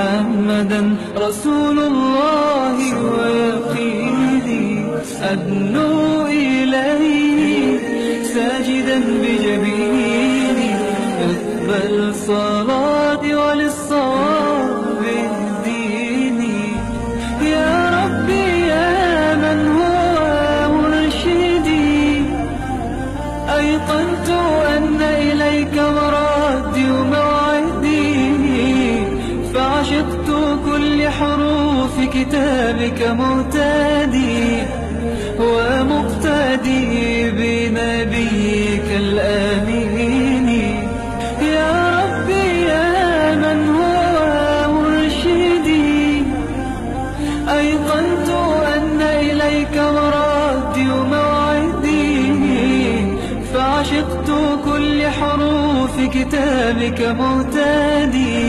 محمدا رسول الله ويقيني أدنو إليه ساجدا بجبيني اقبل صلاتي وللصواب اهديني يا ربي يا من هو مرشدي أيقنت أن إليك مردي وموعدي فعشقت كل حروف كتابك مهتدي ومقتدي بنبيك الآمين يا ربي يا من هو مرشدي أيقنت أن إليك مردي وموعدي فعشقت كل حروف كتابك مهتدي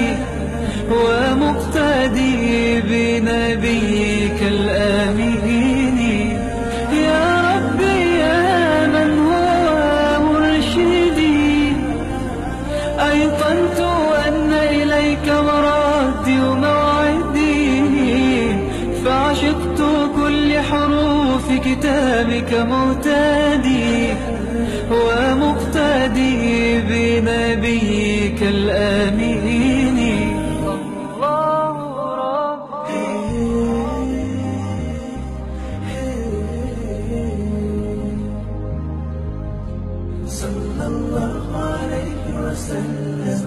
ومقتدي بنبيك الآمين يا ربي يا من هو مرشدي أيقنت أن إليك مردي وموعدي فعشقت كل حروف كتابك مهتدي ومقتدي بنبيك الآمين الله ربي صلى الله عليه وسلم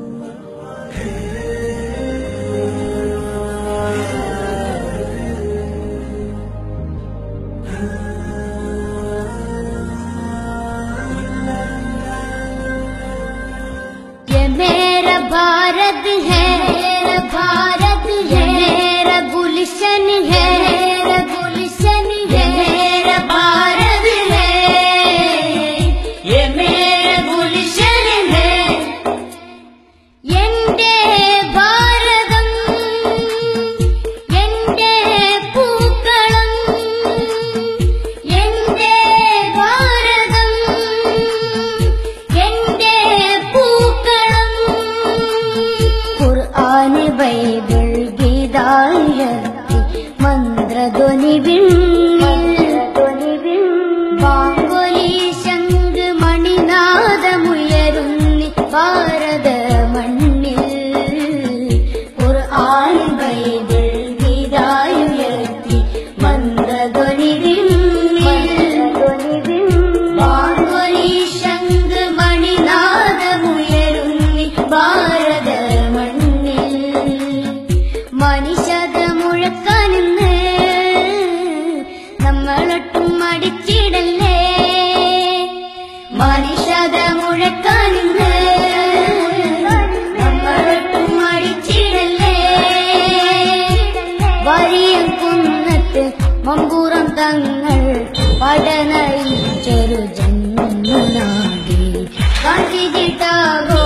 मेरा भारत है, मेरा गुलशन है, मेरा भारत है, ये मेरा गुलशन है, एंडे भारतम, एंडे पूक्कलम, एंडे भारतम, एंडे पूक्कलम, ഖുർആൻ ബൈബിൾ ഗീതായത്തി മന്ത്രധ്വനി ബാങ്കൊലി ശംഖ് മണിനാദമുയരുന്നി ഭാരത മണ്ണിൽ ഖുർആൻ ബൈബിൾ ഗീതായത്തി മന്ത്രധ്വനി ബാങ്കൊലി ശംഖ് മണിനാദമുയരുന്നി ഭാരത മനുഷ്യത മുഴക്കാനിന്ന് നമ്മളൊട്ടും മടിച്ചിടല്ലേ മനുഷ്യത മുഴക്കാനിന്ന് നമ്മളൊട്ടും മടിച്ചിടല്ലേ വരിയം കുന്നത്ത് മമ്പൂറം തങ്ങൾ പടനയിച്ചൊരു ജന്മനാടി ഗാന്ധിജി ടാഗോർ